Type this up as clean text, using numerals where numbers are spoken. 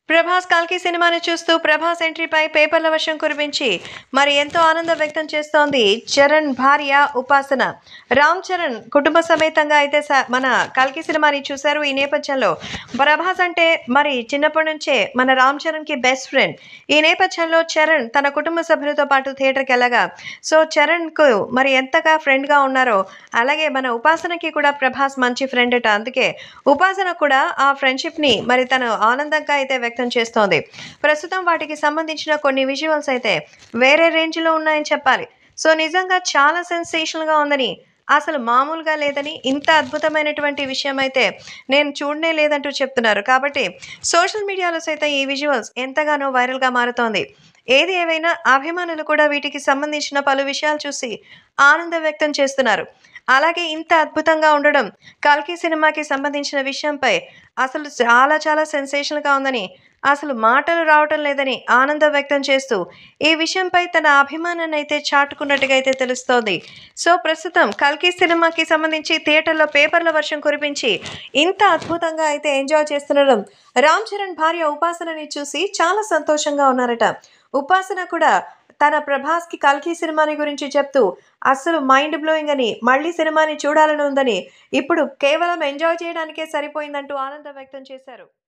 ప్రభాస్ 'కల్కి' సినిమాని చూస్తూ ప్రభాస్ ఎంట్రీపై పేపర్ల వర్షం కురిపించి మరి ఎంతో ఆనందం వ్యక్తం చేస్తోంది చరణ్ భార్య ఉపాసన. రామ్ చరణ్ కుటుంబ సమేతంగా అయితే మన 'కల్కి' సినిమాని చూశారు. ఈ నేపథ్యంలో ప్రభాస్ అంటే మరి చిన్నప్పటి నుంచే మన రామ్ చరణ్‌కి బెస్ట్ ఫ్రెండ్. ఈ నేపథ్యంలో చరణ్ తన కుటుంబ సభ్యులతో పాటు థియేటర్‌కి వెళ్ళగా సో చరణ్‌కు మరి ఎంతగా ఫ్రెండ్‌గా ఉన్నారో అలాగే మన ఉపాసనకి కూడా ప్రభాస్ మంచి ఫ్రెండ్ అట. అందుకే ఉపాసన కూడా ఆ ఫ్రెండ్‌షిప్‌ని మరి తను ఆనందంగా అయితే వ్యక్తం చేస్తోంది. ప్రస్తుతం వాటికి సంబంధించిన కొన్ని విజువల్స్ అయితే వేరే రేంజ్‌లో ఉన్నాయని చెప్పాలి. సో నిజంగా చాలా సెన్సేషనల్‌గా ఉందని, అసలు మామూలుగా లేదని, ఇంత అద్భుతమైనటువంటి విషయం అయితే నేను చూడనే లేదంటూ చెప్తున్నారు. కాబట్టి సోషల్ మీడియాలో సైతం ఈ విజువల్స్ ఎంతగానో వైరల్‌గా మారుతోంది. ఏది ఏవైనా అభిమానులు కూడా వీటికి సంబంధించిన పలు విషయాలు చూసి ఆనందం వ్యక్తం చేస్తున్నారు. అలాగే ఇంత అద్భుతంగా ఉండడం 'కల్కి' సినిమాకి సంబంధించిన విషయంపై అసలు చాలా సెన్సేషనల్‌గా ఉందని, అసలు మాటలు రావటం లేదని ఆనందం వ్యక్తం చేస్తూ ఈ విషయంపై తన అభిమానాన్నయితే చాటుకున్నట్టుగా అయితే తెలుస్తోంది. సో ప్రస్తుతం 'కల్కి' సినిమాకి సంబంధించి థియేటర్‌లో పేపర్ల వర్షం కురిపించి ఇంత అద్భుతంగా అయితే ఎంజాయ్ చేస్తుండడం రామ్ చరణ్ భార్య ఉపాసనని చూసి చాలా సంతోషంగా ఉన్నారట. ఉపాసన కూడా తన ప్రభాస్‌కి 'కల్కి' సినిమాని గురించి చెప్తూ అస్సలు మైండ్ బ్లోయింగ్ అని, మళ్ళీ సినిమాని చూడాలని ఉందని, ఇప్పుడు కేవలం ఎంజాయ్ చేయడానికే సరిపోయిందంటూ ఆనందం వ్యక్తం చేశారు.